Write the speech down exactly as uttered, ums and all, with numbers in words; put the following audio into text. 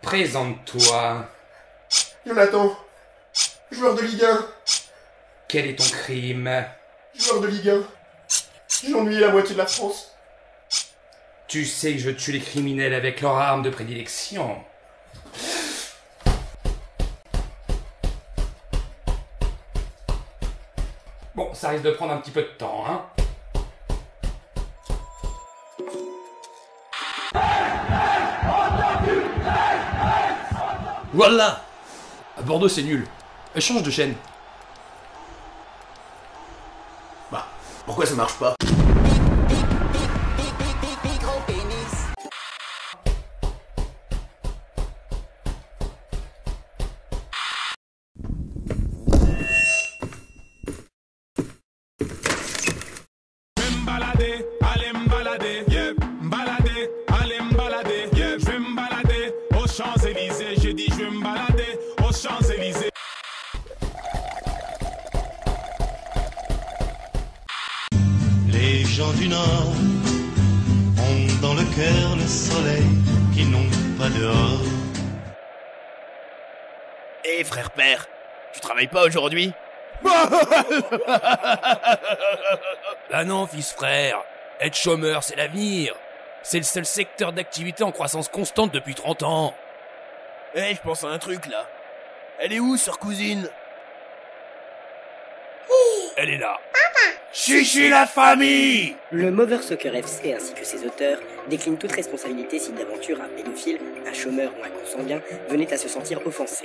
Présente-toi. Jonathan, joueur de Ligue un. Quel est ton crime? Joueur de Ligue un. J'ai ennuyé la moitié de la France. Tu sais que je tue les criminels avec leur arme de prédilection. Bon, ça risque de prendre un petit peu de temps, hein. Voilà. À Bordeaux, c'est nul. Elle change de chaîne. Bah, pourquoi ça marche pas? M'balader, aller m'balader, yeah. M'balader, aller m'balader, yeah. Je vais m'balader aux Champs-Élysées. J'ai dit je vais m'balader aux Champs-Élysées. Les gens du Nord ont dans le cœur le soleil qu'ils n'ont pas dehors. Hé, frère père, tu travailles pas aujourd'hui? Ah non, fils frère. Être chômeur, c'est l'avenir. C'est le seul secteur d'activité en croissance constante depuis trente ans. Hé, je pense à un truc, là. Elle est où, sœur cousine? Elle est là. Chichi la famille! Le Mover Soccer F C ainsi que ses auteurs déclinent toute responsabilité si d'aventure un pédophile, un chômeur ou un consanguin venait à se sentir offensé.